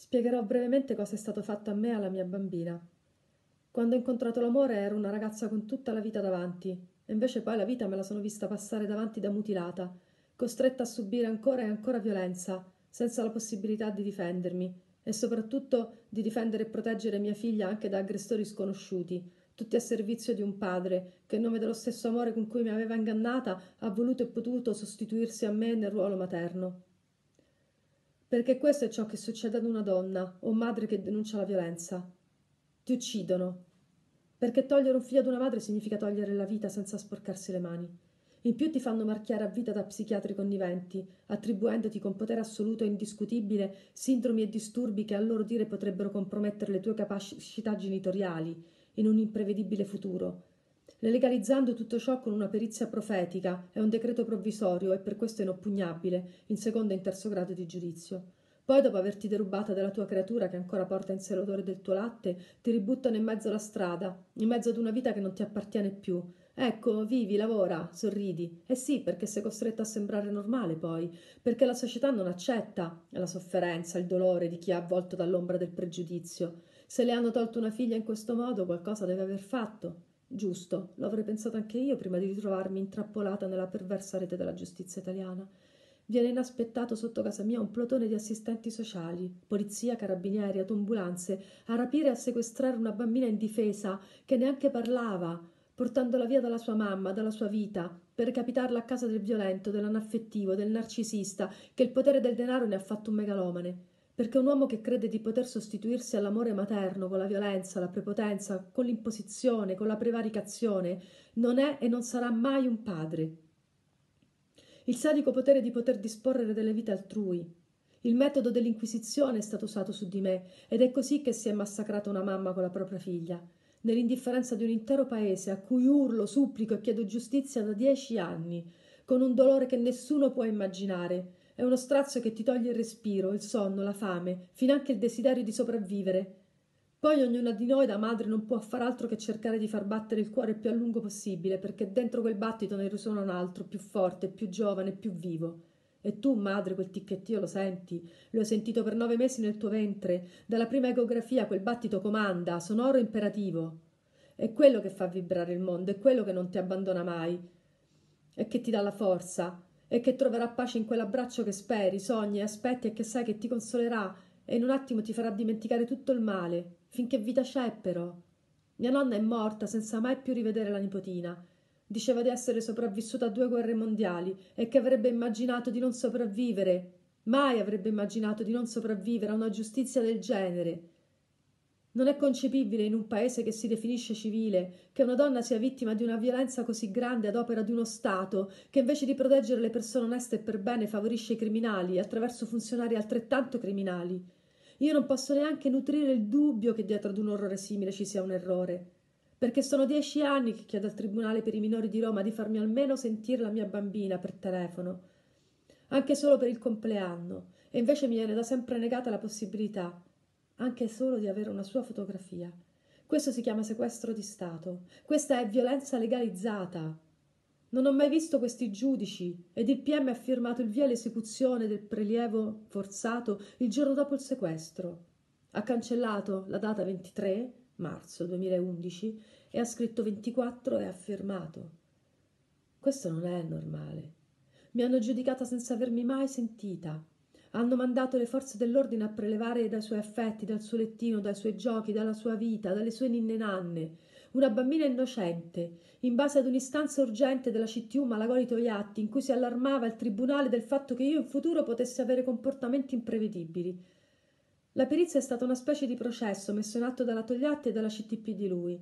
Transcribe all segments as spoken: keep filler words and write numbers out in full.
Spiegherò brevemente cosa è stato fatto a me e alla mia bambina. Quando ho incontrato l'amore ero una ragazza con tutta la vita davanti, e invece poi la vita me la sono vista passare davanti da mutilata, costretta a subire ancora e ancora violenza, senza la possibilità di difendermi, e soprattutto di difendere e proteggere mia figlia anche da aggressori sconosciuti, tutti a servizio di un padre che, in nome dello stesso amore con cui mi aveva ingannata, ha voluto e potuto sostituirsi a me nel ruolo materno. Perché questo è ciò che succede ad una donna o madre che denuncia la violenza. Ti uccidono. Perché togliere un figlio ad una madre significa togliere la vita senza sporcarsi le mani. In più ti fanno marchiare a vita da psichiatri conniventi, attribuendoti con potere assoluto e indiscutibile sindromi e disturbi che a loro dire potrebbero compromettere le tue capacità genitoriali in un imprevedibile futuro. Legalizzando tutto ciò con una perizia profetica è un decreto provvisorio e per questo inoppugnabile, in secondo e in terzo grado di giudizio. Poi, dopo averti derubata della tua creatura che ancora porta in sé l'odore del tuo latte, ti ributtano in mezzo alla strada, in mezzo ad una vita che non ti appartiene più. Ecco, vivi, lavora, sorridi. Eh sì, perché sei costretto a sembrare normale poi, perché la società non accetta la sofferenza, il dolore di chi è avvolto dall'ombra del pregiudizio. Se le hanno tolto una figlia in questo modo, qualcosa deve aver fatto. Giusto, lo avrei pensato anche io prima di ritrovarmi intrappolata nella perversa rete della giustizia italiana. Viene inaspettato sotto casa mia un plotone di assistenti sociali, polizia, carabinieri, autoambulanze, a rapire e a sequestrare una bambina indifesa che neanche parlava, portandola via dalla sua mamma, dalla sua vita, per recapitarla a casa del violento, dell'anaffettivo, del narcisista, che il potere del denaro ne ha fatto un megalomane. Perché un uomo che crede di poter sostituirsi all'amore materno con la violenza, la prepotenza, con l'imposizione, con la prevaricazione, non è e non sarà mai un padre. Il sadico potere di poter disporre delle vite altrui. Il metodo dell'inquisizione è stato usato su di me ed è così che si è massacrata una mamma con la propria figlia, nell'indifferenza di un intero paese a cui urlo, supplico e chiedo giustizia da dieci anni, con un dolore che nessuno può immaginare. È uno strazio che ti toglie il respiro, il sonno, la fame, finanche il desiderio di sopravvivere. Poi ognuna di noi da madre non può far altro che cercare di far battere il cuore il più a lungo possibile, perché dentro quel battito ne risuona un altro, più forte, più giovane, più vivo. E tu, madre, quel ticchettio lo senti? Lo hai sentito per nove mesi nel tuo ventre? Dalla prima ecografia quel battito comanda, sonoro e imperativo. È quello che fa vibrare il mondo, è quello che non ti abbandona mai, e che ti dà la forza, e che troverà pace in quell'abbraccio che speri, sogni e aspetti e che sai che ti consolerà e in un attimo ti farà dimenticare tutto il male. Finché vita c'è, però. Mia nonna è morta senza mai più rivedere la nipotina. Diceva di essere sopravvissuta a due guerre mondiali e che avrebbe immaginato di non sopravvivere. Mai avrebbe immaginato di non sopravvivere a una giustizia del genere. Non è concepibile in un paese che si definisce civile che una donna sia vittima di una violenza così grande ad opera di uno Stato che invece di proteggere le persone oneste e per bene favorisce i criminali attraverso funzionari altrettanto criminali. Io non posso neanche nutrire il dubbio che dietro ad un orrore simile ci sia un errore, perché sono dieci anni che chiedo al Tribunale per i minori di Roma di farmi almeno sentire la mia bambina per telefono, anche solo per il compleanno, e invece mi viene da sempre negata la possibilità, anche solo di avere una sua fotografia. Questo si chiama sequestro di Stato. Questa è violenza legalizzata. Non ho mai visto questi giudici ed il P M ha firmato il via all'esecuzione del prelievo forzato il giorno dopo il sequestro. Ha cancellato la data ventitré marzo duemilaundici e ha scritto ventiquattro e ha firmato. Questo non è normale. Mi hanno giudicata senza avermi mai sentita. Hanno mandato le forze dell'ordine a prelevare dai suoi affetti, dal suo lettino, dai suoi giochi, dalla sua vita, dalle sue ninne nanne. Una bambina innocente, in base ad un'istanza urgente della C T U Malagoli Togliatti, in cui si allarmava il tribunale del fatto che io in futuro potessi avere comportamenti imprevedibili. La perizia è stata una specie di processo messo in atto dalla Togliatti e dalla C T P di lui.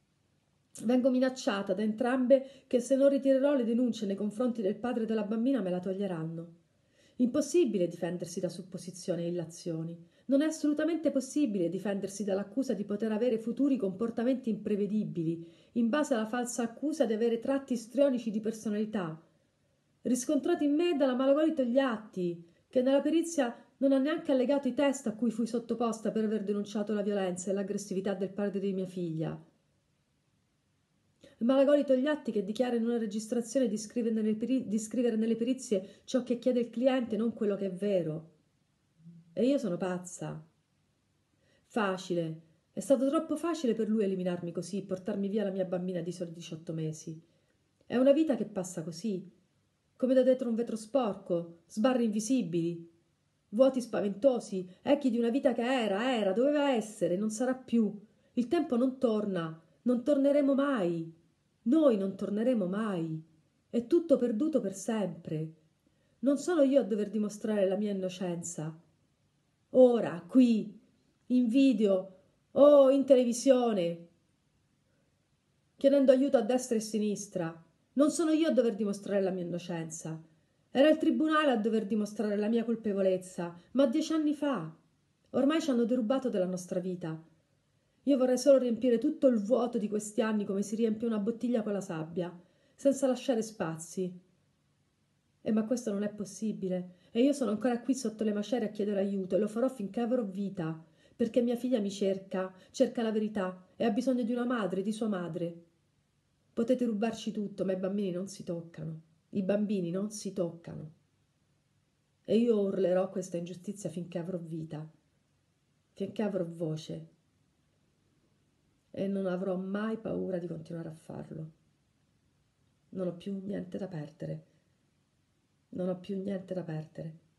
Vengo minacciata da entrambe che se non ritirerò le denunce nei confronti del padre della bambina me la toglieranno. Impossibile difendersi da supposizioni e illazioni. Non è assolutamente possibile difendersi dall'accusa di poter avere futuri comportamenti imprevedibili, in base alla falsa accusa di avere tratti istrionici di personalità, riscontrati in me dalla Malagoli Togliatti, che nella perizia non ha neanche allegato i test a cui fui sottoposta per aver denunciato la violenza e l'aggressività del padre di mia figlia. Malagoli Togliatti che dichiara in una registrazione di scrivere, nelle peri- di scrivere nelle perizie ciò che chiede il cliente, non quello che è vero. E io sono pazza. Facile. È stato troppo facile per lui eliminarmi così, portarmi via la mia bambina di soli diciotto mesi. È una vita che passa così, come da dietro un vetro sporco, sbarre invisibili, vuoti spaventosi, echi di una vita che era, era, doveva essere, non sarà più. Il tempo non torna, non torneremo mai. Noi non torneremo mai. È tutto perduto per sempre. Non sono io a dover dimostrare la mia innocenza. Ora, qui, in video o in televisione, chiedendo aiuto a destra e a sinistra. Non sono io a dover dimostrare la mia innocenza. Era il tribunale a dover dimostrare la mia colpevolezza, ma dieci anni fa. Ormai ci hanno derubato della nostra vita. Io vorrei solo riempire tutto il vuoto di questi anni come si riempie una bottiglia con la sabbia, senza lasciare spazi. E ma questo non è possibile. E io sono ancora qui sotto le macerie a chiedere aiuto e lo farò finché avrò vita, perché mia figlia mi cerca, cerca la verità e ha bisogno di una madre, di sua madre. Potete rubarci tutto, ma i bambini non si toccano. I bambini non si toccano. E io urlerò questa ingiustizia finché avrò vita, finché avrò voce. E non avrò mai paura di continuare a farlo. Non ho più niente da perdere. Non ho più niente da perdere.